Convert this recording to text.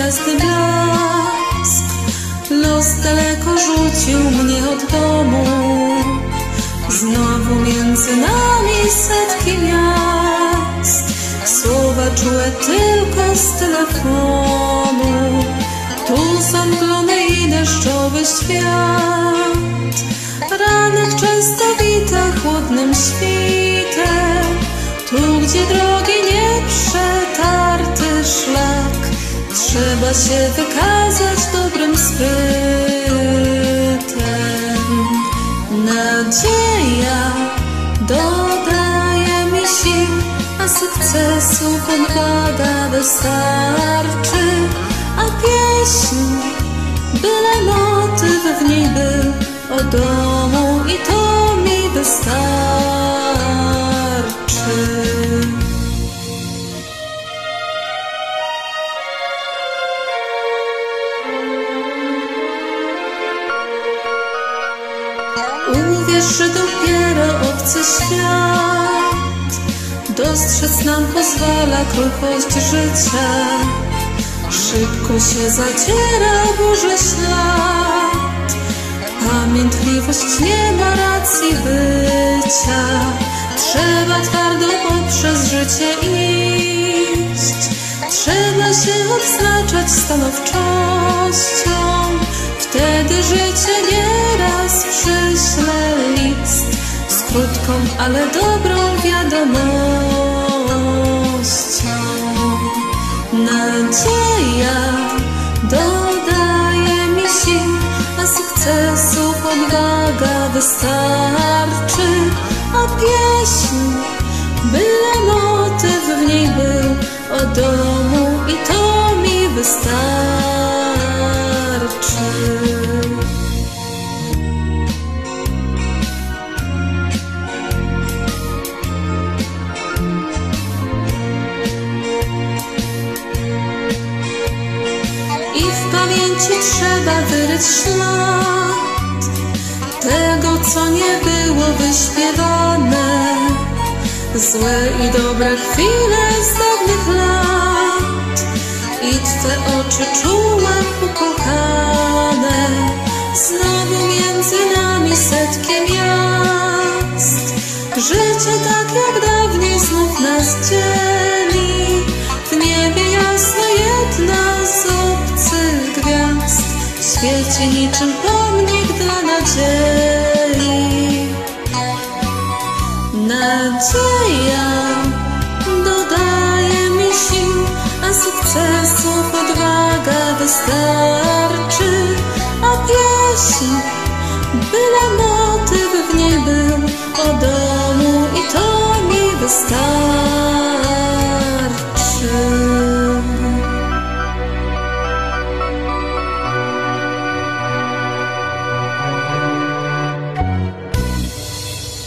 gwiazdy blask. Los daleko rzucił mnie od domu, znowu między nami setki miast. Słowa czułe tylko z telefonu, tu zamglony i deszczowy świat. Ranek często wita chłodnym świtem, tu gdzie drogi nieprzetarty szlak. Trzeba się wykazać dobrym sprytem. Nadzieja dodaje mi sił, a sukcesu odwaga wystarczy. A pieśń, byle motyw w niej był o domu, i to mi wystarczy. Uwierz, że dopiero obcy świat dostrzec nam pozwala kruchość życia. Szybko się zaciera burzy ślad, pamiętliwość nie ma racji bycia. Trzeba twardo poprzez życie iść, trzeba się odznaczać stanowczością. Wtedy życie nieraz przyśle list z krótką, ale dobrą wiadomością. Nadzieja dodaje mi sił, a sukcesu odwaga wystarczy. A pieśń, byle motyw w niej był o domu, i to mi wystarczy. I w pamięci trzeba wyryć ślad tego, co nie było wyśpiewane, złe i dobre chwile z dawnych lat. I Twe oczy czułe, ukochane, znowu między nami setki miast. Życie tak jak dawniej znów nas dzieli, w niebie jasno jedna z obcych gwiazd świeci niczym pomnik dla nadziei. Nadzieja dodaje mi sił, a sukcesów odwaga wystarczy. A pieśń, byle motyw w niej był o domu, i to mi wystarczy.